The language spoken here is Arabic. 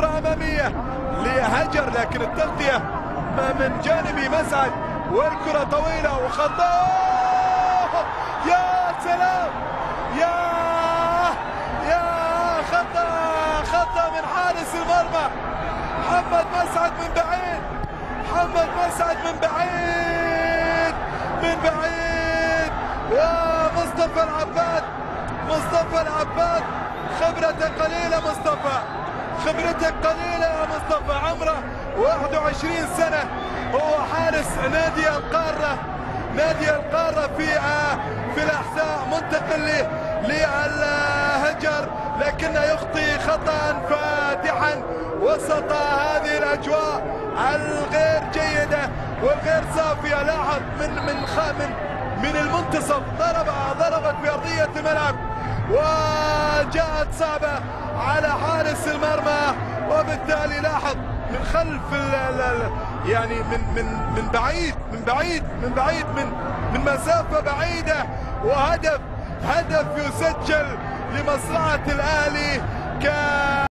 كرة أمامية لهجر، لكن التغطية من جانب مسعد، والكرة طويلة وخطأ. يا سلام، يا خطأ من حارس المرمى محمد مسعد من بعيد، محمد مسعد من بعيد ومصطفى العباد خبرته قليلة، خبرتك قليلة يا مصطفى. عمره 21 سنة، هو حارس نادي القارة في الأحساء، منتقل للهجر، لكنه يخطي خطأ فادحا وسط هذه الأجواء الغير جيدة والغير صافية. لاحظ من المنتصف ضربت في أرضية الملعب وجاءت صعبة على حارس المرمى، وبالتالي لاحظ من خلف يعني من بعيد من مسافة بعيدة، وهدف يسجل لمصلحة الأهلي.